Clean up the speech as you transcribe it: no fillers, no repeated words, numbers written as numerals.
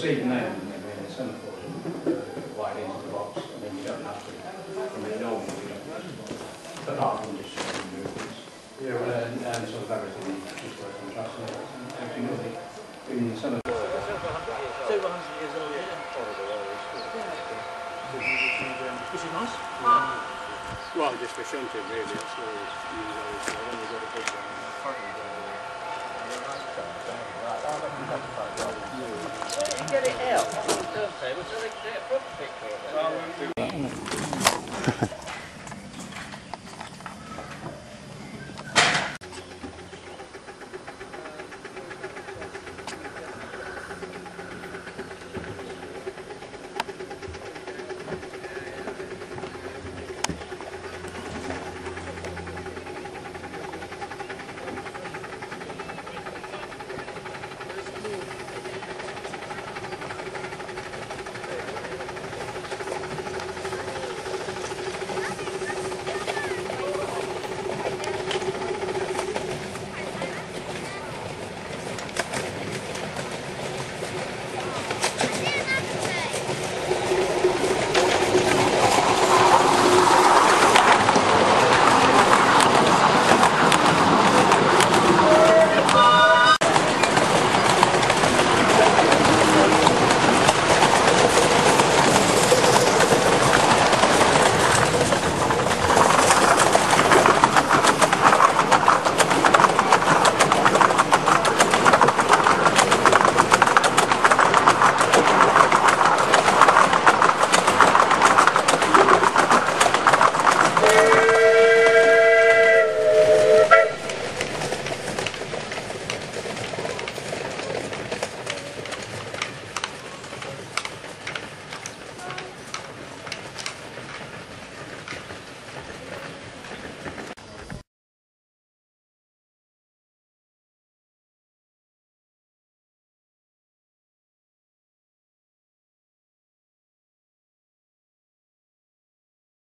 even then, in the summer wide into the box, I mean, you don't have to. I mean, normally you don't have to. Apart from just movements. Yeah, well, and sort of everything just works on trust. Even in the summer. It's over 100 years old, yeah. Which is nice. Well, just for shunting, really. That's all it's used. I've only got a big one. Why don't you get it out on the turntable so they can get a proper picture of it?